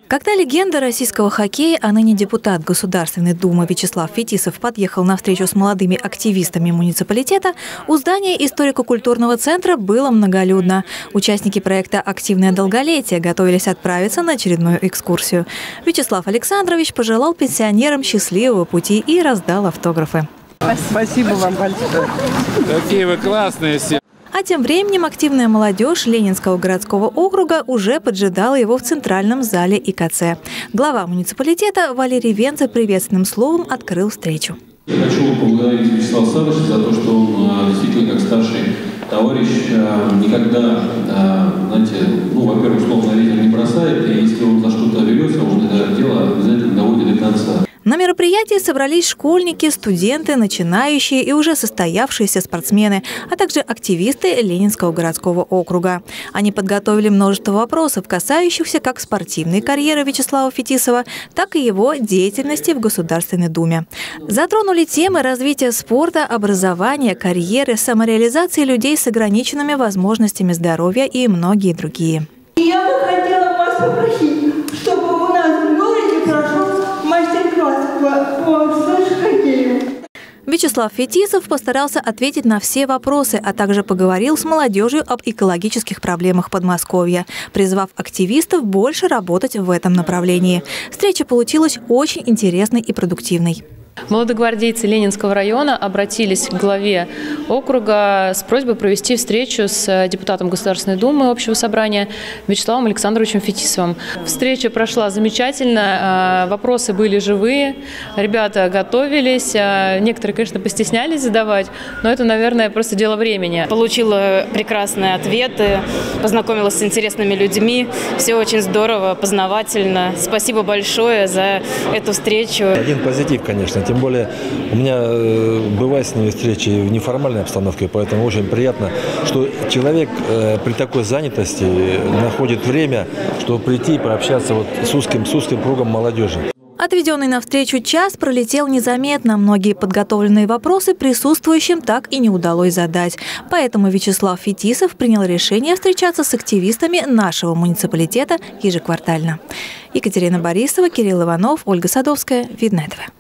Когда легенда российского хоккея, а ныне депутат Государственной Думы Вячеслав Фетисов подъехал на встречу с молодыми активистами муниципалитета, у здания историко-культурного центра было многолюдно. Участники проекта «Активное долголетие» готовились отправиться на очередную экскурсию. Вячеслав Александрович пожелал пенсионерам счастливого пути и раздал автографы. Спасибо вам большое. Какие вы классные все. А тем временем активная молодежь Ленинского городского округа уже поджидала его в центральном зале ИКЦ. Глава муниципалитета Валерий Венце приветственным словом открыл встречу. Я хочу поблагодарить Вячеслава Александровича за то, что он действительно как старший товарищ никогда, знаете, во-первых, слово на ветер не бросает, и если он за что-то берется, он это дело обязательно доводит до конца. На мероприятии собрались школьники, студенты, начинающие и уже состоявшиеся спортсмены, а также активисты Ленинского городского округа. Они подготовили множество вопросов, касающихся как спортивной карьеры Вячеслава Фетисова, так и его деятельности в Государственной Думе. Затронули темы развития спорта, образования, карьеры, самореализации людей с ограниченными возможностями здоровья и многие другие. Я бы хотела вас попросить, чтобы у нас в городе прошел мастер-класс по хоккею. Вячеслав Фетисов постарался ответить на все вопросы, а также поговорил с молодежью об экологических проблемах Подмосковья, призвав активистов больше работать в этом направлении. Встреча получилась очень интересной и продуктивной. Молодогвардейцы Ленинского района обратились к главе округа с просьбой провести встречу с депутатом Государственной Думы Общего собрания Вячеславом Александровичем Фетисовым. Встреча прошла замечательно, вопросы были живые, ребята готовились, некоторые, конечно, постеснялись задавать, но это, наверное, просто дело времени. Получила прекрасные ответы, познакомилась с интересными людьми, все очень здорово, познавательно. Спасибо большое за эту встречу. Один позитив, конечно. Тем более у меня бывают с ними встречи в неформальной обстановке, поэтому очень приятно, что человек при такой занятости находит время, чтобы прийти и пообщаться с узким кругом молодежи. Отведенный на встречу час пролетел незаметно. Многие подготовленные вопросы присутствующим так и не удалось задать. Поэтому Вячеслав Фетисов принял решение встречаться с активистами нашего муниципалитета ежеквартально. Екатерина Борисова, Кирилл Иванов, Ольга Садовская. Видное ТВ.